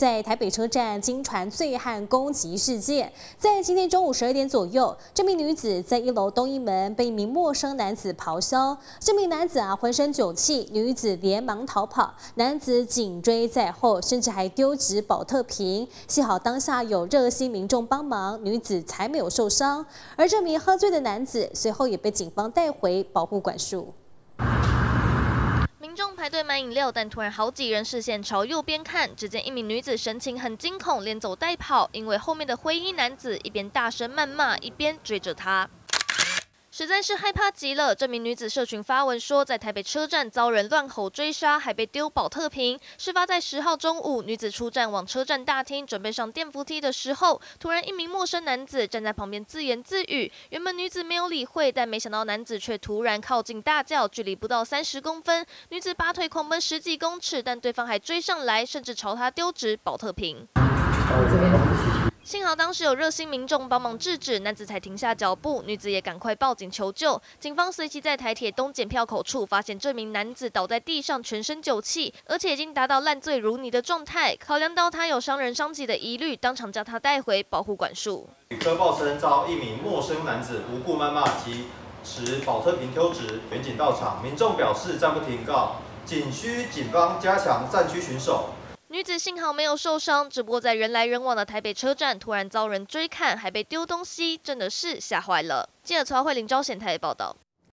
在台北车站惊传醉汉攻击事件，在今天中午12点左右，这名女子在1楼东一门被一名陌生男子咆哮，这名男子浑身酒气，女子连忙逃跑，男子紧追在后，甚至还丢掷保特瓶。幸好当下有热心民众帮忙，女子才没有受伤。而这名喝醉的男子随后也被警方带回保护管束。 民众排队买饮料，但突然好几人视线朝右边看，只见一名女子神情很惊恐，连走带跑，因为后面的灰衣男子一边大声谩骂，一边追着她。 实在是害怕极了。这名女子社群发文说，在台北车站遭人乱吼追杀，还被丢保特瓶。事发在10号中午，女子出站往车站大厅，准备上电扶梯的时候，突然一名陌生男子站在旁边自言自语。原本女子没有理会，但没想到男子却突然靠近大叫，距离不到30公分，女子拔腿狂奔10几公尺，但对方还追上来，甚至朝她丢掷保特瓶。 幸好当时有热心民众帮忙制止，男子才停下脚步，女子也赶快报警求救。警方随即在台铁东检票口处发现这名男子倒在地上，全身酒气，而且已经达到烂醉如泥的状态。考量到他有伤人伤己的疑虑，当场将他带回保护管束。 科报称遭一名陌生男子无故谩骂及持保特瓶丢掷，员警到场，民众表示暂不停告，仅需警方加强战区巡守。 女子幸好没有受伤，只不过在人来人往的台北车站突然遭人追看，还被丢东西，真的是吓坏了。记者曹慧玲、招贤台报道。